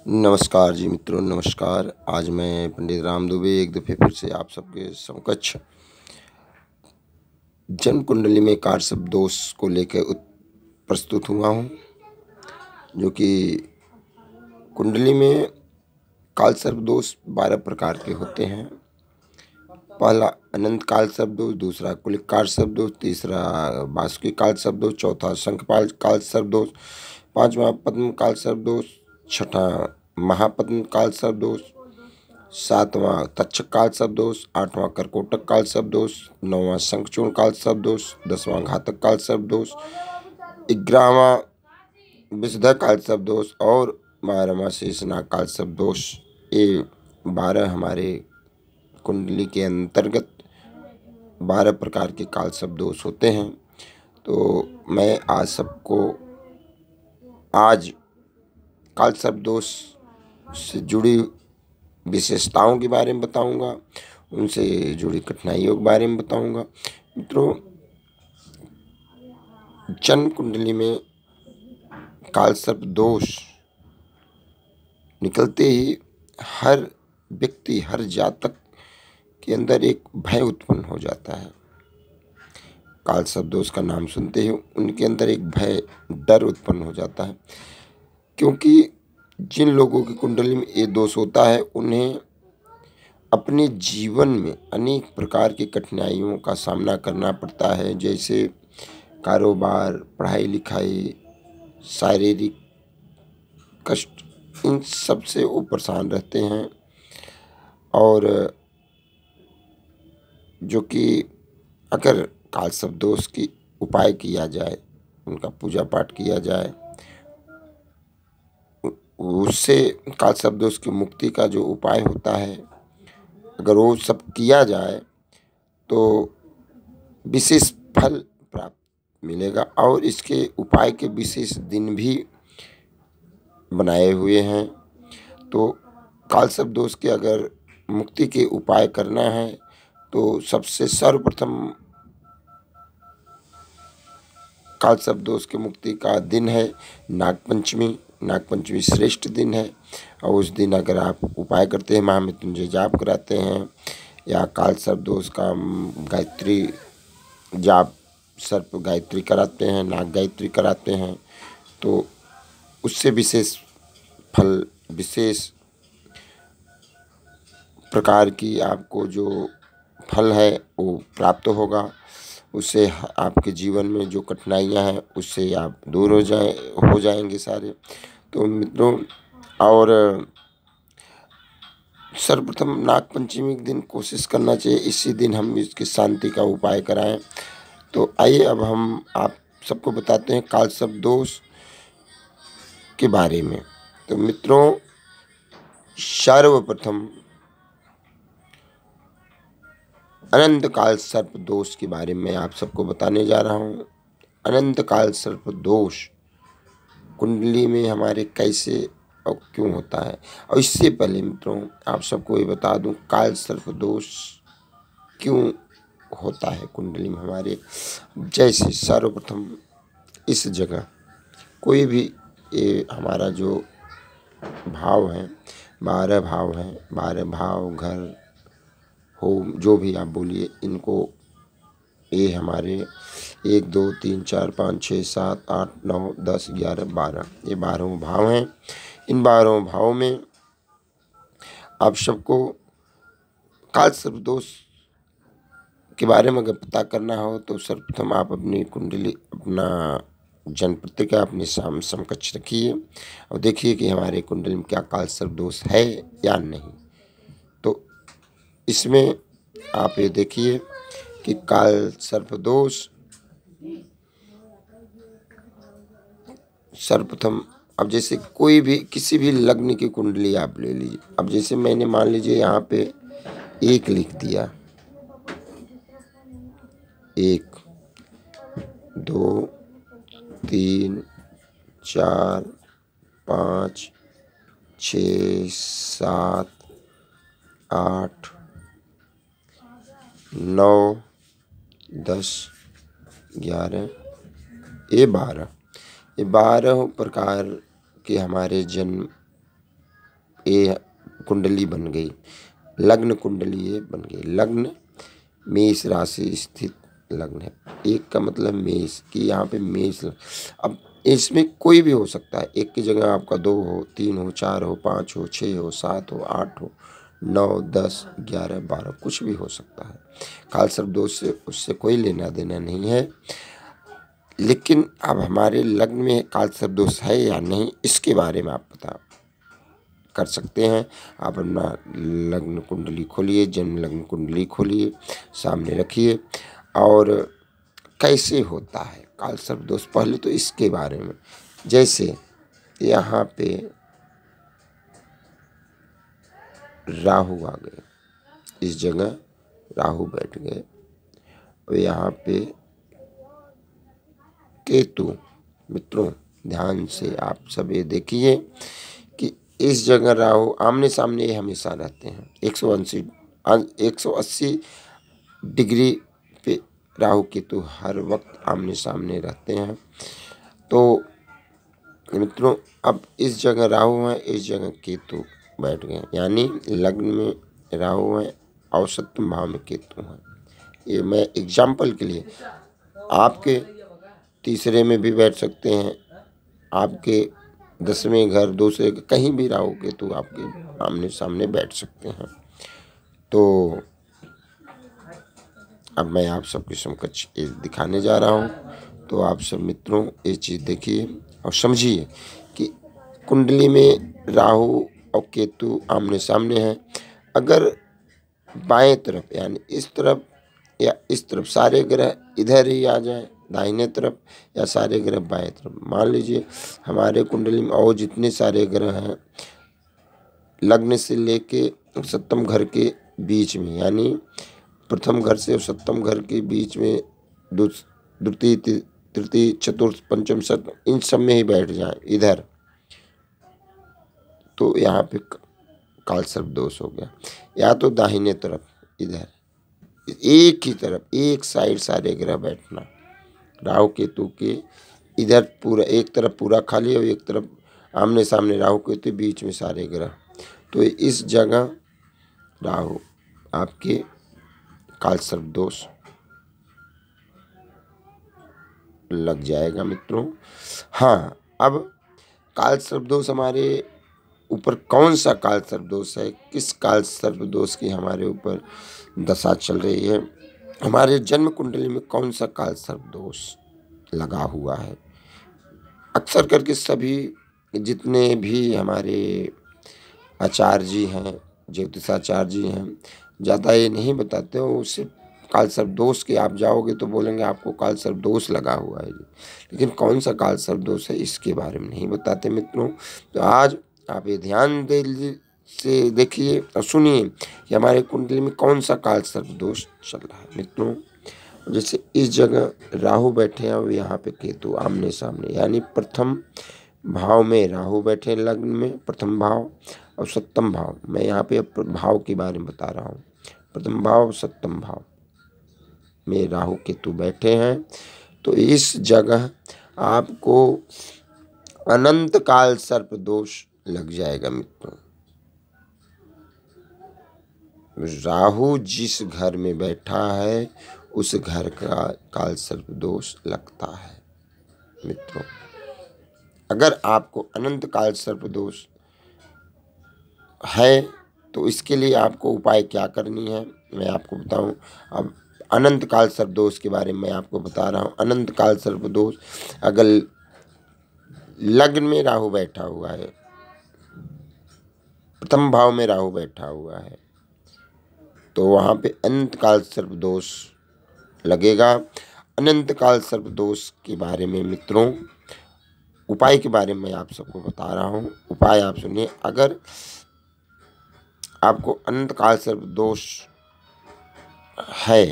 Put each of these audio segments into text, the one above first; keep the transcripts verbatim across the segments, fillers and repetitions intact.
नमस्कार जी मित्रों, नमस्कार। आज मैं पंडित राम दुबे एक दफ़े फिर से आप सबके समकक्ष जन्म कुंडली में कारसर्प दोष को लेकर उत प्रस्तुत हुआ हूँ, जो कि कुंडली में कालसर्प दोष बारह प्रकार के होते हैं। पहला अनंत कालसर्प दोष, दूसरा कुलिक कालसर्प दोष, तीसरा वासुकी कालसर्प दोष, चौथा शंखपाल कालसर्प दोष, पांचवा पद्म कालसर्प दोष, छठा महापद्म कालसर्प दोष, सातवां तक्षक कालसर्प दोष, आठवां कर्कोटक कालसर्प दोष, नौवां शंखचूर्ण कालसर्प दोष, दसवां घातक कालसर्प दोष, ग्यारहवां विषधर कालसर्प दोष और बारहवां शेषनाग कालसर्प दोष। ये बारह हमारे कुंडली के अंतर्गत बारह प्रकार के कालसर्प दोष होते हैं। तो मैं आज सबको आज कालसर्प दोष से जुड़ी विशेषताओं के बारे में बताऊंगा, उनसे जुड़ी कठिनाइयों के बारे में बताऊंगा। मित्रों, जन्म कुंडली में कालसर्प दोष निकलते ही हर व्यक्ति, हर जातक के अंदर एक भय उत्पन्न हो जाता है। कालसर्प दोष का नाम सुनते ही उनके अंदर एक भय, डर उत्पन्न हो जाता है, क्योंकि जिन लोगों की कुंडली में ये दोष होता है उन्हें अपने जीवन में अनेक प्रकार की कठिनाइयों का सामना करना पड़ता है, जैसे कारोबार, पढ़ाई लिखाई, शारीरिक कष्ट, इन सब से वो परेशान रहते हैं। और जो कि अगर कालसर्प दोष की उपाय किया जाए, उनका पूजा पाठ किया जाए, उससे कालसर्प दोष की मुक्ति का जो उपाय होता है, अगर वो सब किया जाए तो विशेष फल प्राप्त मिलेगा। और इसके उपाय के विशेष दिन भी बनाए हुए हैं। तो कालसर्प दोष के अगर मुक्ति के उपाय करना है तो सबसे सर्वप्रथम कालसर्प दोष के मुक्ति का दिन है नागपंचमी। नागपंचमी श्रेष्ठ दिन है और उस दिन अगर आप उपाय करते हैं, महामृत्युंजय जाप कराते हैं या कालसर्प दोष का गायत्री जाप, सर्प गायत्री कराते हैं, नाग गायत्री कराते हैं, तो उससे विशेष फल, विशेष प्रकार की आपको जो फल है वो प्राप्त होगा। उससे आपके जीवन में जो कठिनाइयां हैं उससे आप दूर हो जाए हो जाएंगे सारे। तो मित्रों, और सर्वप्रथम नागपंचमी के दिन कोशिश करना चाहिए इसी दिन हम इसकी शांति का उपाय कराएं। तो आइए अब हम आप सबको बताते हैं कालसर्प दोष के बारे में। तो मित्रों, सर्वप्रथम अनंत कालसर्प दोष के बारे में आप सबको बताने जा रहा हूँ। अनंत कालसर्प दोष कुंडली में हमारे कैसे और क्यों होता है। और इससे पहले मित्रों, आप सबको ये बता दूं कालसर्प दोष क्यों होता है कुंडली में हमारे। जैसे सर्वप्रथम इस जगह कोई भी, ये हमारा जो भाव है, बारह भाव हैं, बारह भाव, घर हो, जो भी आप बोलिए, इनको ये हमारे एक दो तीन चार पाँच छः सात आठ नौ दस ग्यारह बारह, ये बारहों भाव हैं। इन बारहों भावों में आप सबको कालसर्प दोष के बारे में अगर पता करना हो तो सर्वप्रथम आप अपनी कुंडली, अपना जन्म पत्रिका अपने साम समकक्ष रखिए और देखिए कि हमारे कुंडली में क्या कालसर्प दोष है या नहीं। तो इसमें आप ये देखिए कि कालसर्प दोष सर्वप्रथम, अब जैसे कोई भी किसी भी लग्न की कुंडली आप ले लीजिए। अब जैसे मैंने मान लीजिए यहाँ पे एक लिख दिया, एक, दो, तीन, चार, पाँच, छः, सात, आठ, नौ, दस, ग्यारह, ये बारह, ये बारह प्रकार के हमारे जन्म ये कुंडली बन गई, लग्न कुंडली ये बन गई। लग्न मेष राशि स्थित लग्न है। एक का मतलब मेष कि यहाँ पे मेष। अब इसमें कोई भी हो सकता है, एक की जगह आपका दो हो, तीन हो, चार हो, पाँच हो, छः हो, सात हो, आठ हो, नौ, दस, ग्यारह, बारह, कुछ भी हो सकता है। काल सर्प दोष से उससे कोई लेना देना नहीं है। लेकिन अब हमारे लग्न में काल सर्प दोष है या नहीं, इसके बारे में आप पता कर सकते हैं। आप अपना लग्न कुंडली खोलिए, जन्म लग्न कुंडली खोलिए, सामने रखिए और कैसे होता है काल सर्प दोष, पहले तो इसके बारे में। जैसे यहाँ पे राहु आ गए, इस जगह राहु बैठ गए और यहाँ पे केतु। मित्रों ध्यान से आप सब ये देखिए कि इस जगह राहु आमने सामने हमेशा रहते हैं। एक सौ अस्सी एक सौ अस्सी डिग्री पे राहु केतु हर वक्त आमने सामने रहते हैं। तो मित्रों अब इस जगह राहु है, इस जगह केतु बैठ गए, यानी लग्न में राहु है, औसतम भाव में केतु है। ये मैं एग्जाम्पल के लिए, आपके तीसरे में भी बैठ सकते हैं, आपके दसवें घर, दूसरे कहीं भी राहु केतु आपके आमने सामने बैठ सकते हैं। तो अब मैं आप सबके समकक्ष ये दिखाने जा रहा हूँ। तो आप सब मित्रों ये चीज़ देखिए और समझिए कि कुंडली में राहु और केतु आमने सामने हैं। अगर बाएं तरफ यानी इस तरफ या इस तरफ सारे ग्रह इधर ही आ जाए दाहिने तरफ, या सारे ग्रह बाएं तरफ, मान लीजिए हमारे कुंडली में और जितने सारे ग्रह हैं लग्न से लेके सप्तम घर के बीच में, यानी प्रथम घर से सप्तम घर के बीच में द्वितीय तृतीय चतुर्थ पंचम सप्तम, इन सब में ही बैठ जाए इधर, तो यहाँ पे काल सर्प दोष हो गया। या तो दाहिने तरफ इधर एक ही तरफ एक साइड सारे ग्रह बैठना, राहु केतु के इधर पूरा एक तरफ पूरा खाली और एक तरफ आमने सामने राहु केतु, बीच में सारे ग्रह। तो इस जगह राहु आपके काल सर्प दोष लग जाएगा मित्रों। हाँ, अब काल सर्प दोष हमारे ऊपर कौन सा काल सर्प दोष है, किस काल सर्प दोष की हमारे ऊपर दशा चल रही है, हमारे जन्म कुंडली में कौन सा काल सर्प दोष लगा हुआ है। अक्सर करके सभी जितने भी हमारे आचार्य जी हैं, ज्योतिषाचार्य जी हैं, ज़्यादा ये नहीं बताते हो। उससे काल सर्प दोष के आप जाओगे तो बोलेंगे आपको काल सर्प दोष लगा हुआ है जी, लेकिन कौन सा काल सर्प दोष है इसके बारे में नहीं बताते मित्रों। तो आज आप ये ध्यान दे से देखिए और सुनिए कि हमारे कुंडली में कौन सा काल सर्प दोष चल रहा है मित्रों। जैसे इस जगह राहु बैठे हैं और यहाँ पे केतु आमने सामने, यानी प्रथम भाव में राहु बैठे लग्न में, प्रथम भाव और सप्तम भाव। मैं यहाँ पे भाव के बारे में बता रहा हूँ। प्रथम भाव और सप्तम भाव में राहु केतु बैठे हैं। तो इस जगह आपको अनंत काल सर्प दोष लग जाएगा मित्रों। राहु जिस घर में बैठा है उस घर का काल सर्प दोष लगता है मित्रों। अगर आपको अनंत काल सर्प दोष है तो इसके लिए आपको उपाय क्या करनी है मैं आपको बताऊं। अब अनंत काल सर्प दोष के बारे में मैं आपको बता रहा हूं। अनंत काल सर्प दोष अगर लग्न में राहु बैठा हुआ है, प्रथम भाव में राहु बैठा हुआ है, तो वहाँ पे अनंत काल सर्प दोष लगेगा। अनंत काल सर्प दोष के बारे में मित्रों उपाय के बारे में मैं आप सबको बता रहा हूँ। उपाय आप सुनिए। अगर आपको अनंत काल सर्प दोष है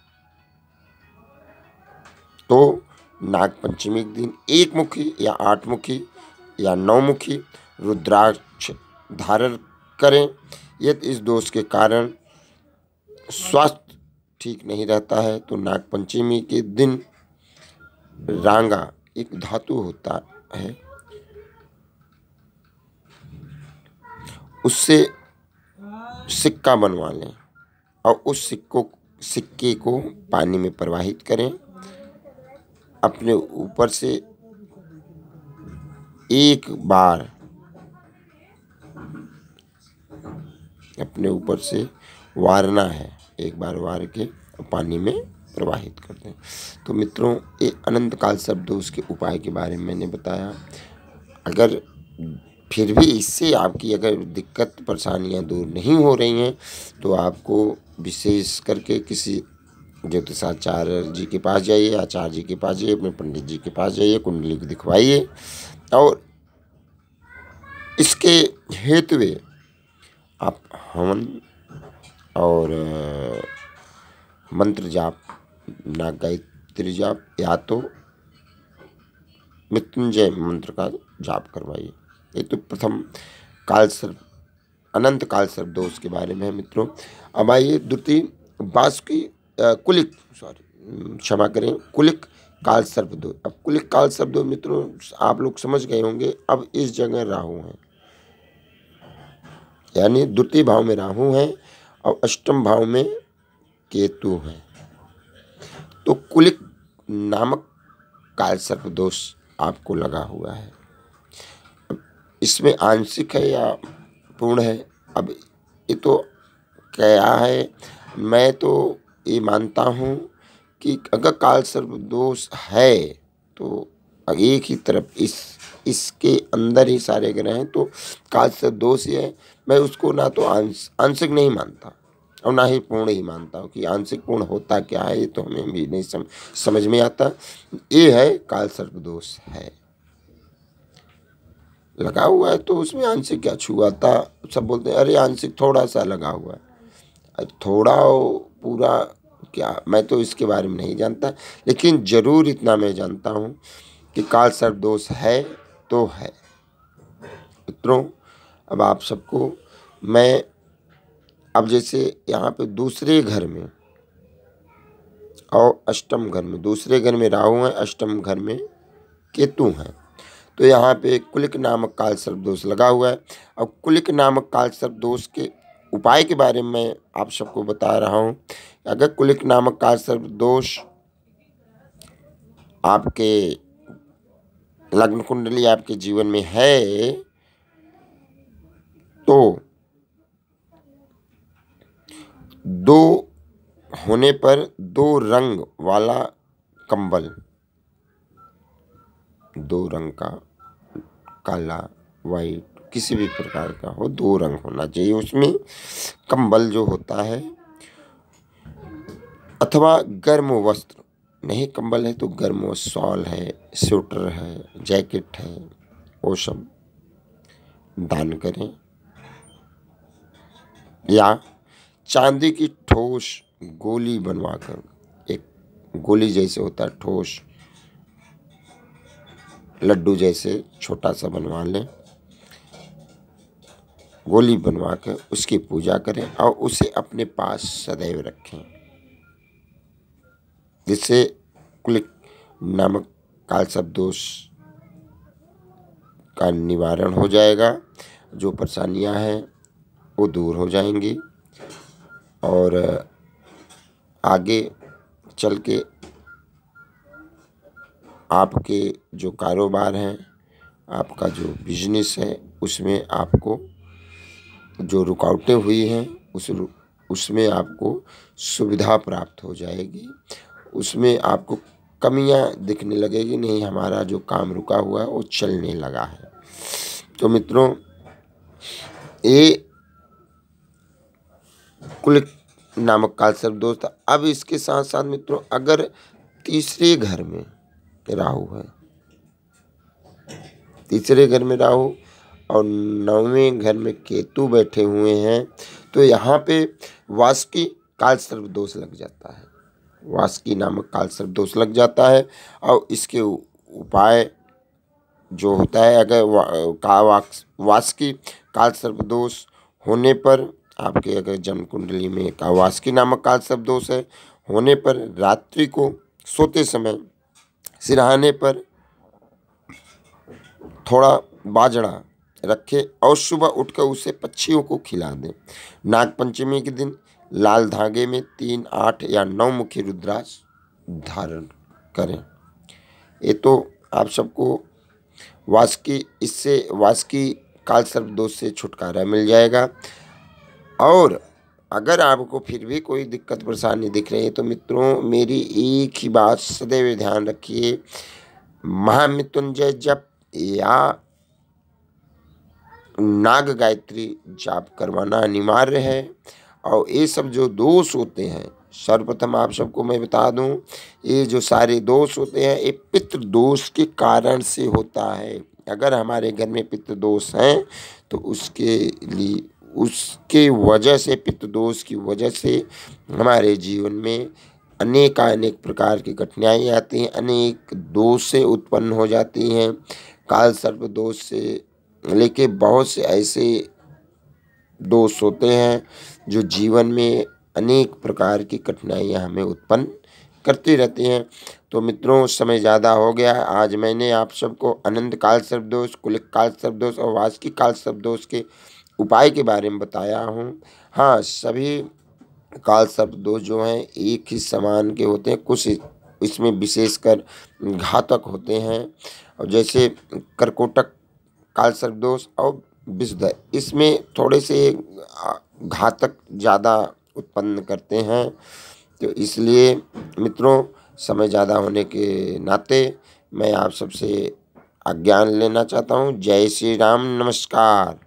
तो नाग पंचमी के दिन एक मुखी या आठ मुखी या नौ मुखी रुद्राक्ष धारण करें। यदि इस दोष के कारण स्वास्थ्य ठीक नहीं रहता है तो नाग पंचमी के दिन रांगा एक धातु होता है उससे सिक्का बनवा लें और उस सिक्को सिक्के को पानी में प्रवाहित करें। अपने ऊपर से एक बार अपने ऊपर से वारना है, एक बार वार के पानी में प्रवाहित कर दें। तो मित्रों, ये अनंत काल सर्पदोष के उपाय के बारे में मैंने बताया। अगर फिर भी इससे आपकी अगर दिक्कत परेशानियां दूर नहीं हो रही हैं तो आपको विशेष करके किसी ज्योतिषाचार्य जी के पास जाइए, आचार्य जी के पास जाइए, अपने पंडित जी के पास जाइए, कुंडली को दिखवाइए और इसके हेतुए आप हवन और मंत्र जाप, नाग गायत्री जाप या तो मृत्युंजय मंत्र का जाप करवाइए। ये तो प्रथम काल सर्प अनंत काल सर्प दोष के बारे में है मित्रों। अब आइए द्वितीय वासुकी कुलिक सॉरी क्षमा करें कुलिक काल सर्प दोष। अब कुलिक काल सर्प दोष मित्रों आप लोग समझ गए होंगे। अब इस जगह राहु है, यानी द्वितीय भाव में राहु है और अष्टम भाव में केतु है। तो कुलिक नामक काल सर्प दोष आपको लगा हुआ है। इसमें आंशिक है या पूर्ण है, अब ये तो क्या है, मैं तो ये मानता हूँ कि अगर काल सर्प दोष है तो एक ही तरफ इस इसके अंदर ही सारे ग्रह हैं, तो काल सर्प दोष ही है। मैं उसको ना तो आंश आंशिक नहीं मानता और ना ही पूर्ण ही मानता हूँ कि आंशिक पूर्ण होता क्या है, ये तो हमें भी नहीं सम, समझ में आता। ये है काल सर्प दोष है, लगा हुआ है तो उसमें आंशिक क्या छुआ था। सब बोलते हैं अरे आंशिक थोड़ा सा लगा हुआ है, थोड़ा पूरा क्या, मैं तो इसके बारे में नहीं जानता, लेकिन जरूर इतना मैं जानता हूँ कि काल सर्प दोष है तो है। मित्रों, अब आप सबको मैं अब जैसे यहाँ पे दूसरे घर में और अष्टम घर में, दूसरे घर में राहु है, अष्टम घर में केतु है, तो यहाँ पे कुलिक नामक काल सर्प दोष लगा हुआ है। अब कुलिक नामक काल सर्प दोष के उपाय के बारे में मैं आप सबको बता रहा हूँ। अगर कुलिक नामक काल सर्प दोष आपके लग्न कुंडली आपके जीवन में है तो दो होने पर दो रंग वाला कंबल, दो रंग का, काला वाइट किसी भी प्रकार का हो, दो रंग होना चाहिए उसमें कंबल जो होता है, अथवा गर्म वस्त्र, नहीं कंबल है तो गर्म शॉल है, स्वेटर है, जैकेट है, वो सब दान करें। या चांदी की ठोस गोली बनवाकर, एक गोली जैसे होता है ठोस लड्डू जैसे छोटा सा बनवा लें, गोली बनवा कर उसकी पूजा करें और उसे अपने पास सदैव रखें, जिससे कुलिक नामक काल सर्प दोष का निवारण हो जाएगा। जो परेशानियां हैं वो दूर हो जाएंगी और आगे चल के आपके जो कारोबार हैं, आपका जो बिजनेस है, उसमें आपको जो रुकावटें हुई हैं उस उसमें आपको सुविधा प्राप्त हो जाएगी, उसमें आपको कमियां दिखने लगेगी, नहीं हमारा जो काम रुका हुआ है वो चलने लगा है। तो मित्रों, ये कुलिक नामक काल सर्प दोष था। अब इसके साथ साथ मित्रों, अगर तीसरे घर में राहु है, तीसरे घर में राहु और नौवें घर में केतु बैठे हुए हैं, तो यहाँ पे वासुकी काल सर्प दोष लग जाता है, वासुकी नामक काल सर्प दोष लग जाता है। और इसके उपाय जो होता है, अगर वा, का वासुकी काल सर्प दोष होने पर आपके अगर जन्म कुंडली में का वासुकी नामक काल सर्प दोष है होने पर रात्रि को सोते समय सिरहाने पर थोड़ा बाजरा रखें और सुबह उठकर उसे पक्षियों को खिला दें। नाग पंचमी के दिन लाल धागे में तीन, आठ या नौ मुखी रुद्राक्ष धारण करें। ये तो आप सबको वास्की इससे वास्की काल सर्प दोष से छुटकारा मिल जाएगा। और अगर आपको फिर भी कोई दिक्कत परेशानी दिख रही है तो मित्रों मेरी एक ही बात सदैव ध्यान रखिए, महामृत्युंजय जप या नाग गायत्री जाप करवाना अनिवार्य है। और ये सब जो दोष होते हैं, सर्वप्रथम आप सबको मैं बता दूं, ये जो सारे दोष होते हैं ये पितृ दोष के कारण से होता है। अगर हमारे घर में पितृ दोष हैं तो उसके लिए उसके वजह से पितृ दोष की वजह से हमारे जीवन में अनेक अनेक प्रकार की कठिनाई आती हैं, अनेक दोष से उत्पन्न हो जाती हैं। काल सर्प दोष से लेके बहुत से ऐसे दोष होते हैं जो जीवन में अनेक प्रकार की कठिनाइयां हमें उत्पन्न करती रहती हैं। तो मित्रों समय ज़्यादा हो गया है। आज मैंने आप सबको अनंत काल सर्प दोष, कुलिक काल सर्प दोष और वास्की काल सर्प दोष के उपाय के बारे में बताया हूँ। हाँ, सभी काल सर्प दोष जो हैं एक ही समान के होते हैं, कुछ इसमें विशेषकर घातक होते हैं। और जैसे कर्कोटक काल सर्प दोष और विषधर, इसमें थोड़े से घातक ज़्यादा उत्पन्न करते हैं। तो इसलिए मित्रों समय ज़्यादा होने के नाते मैं आप सबसे आज्ञा लेना चाहता हूँ। जय श्री राम, नमस्कार।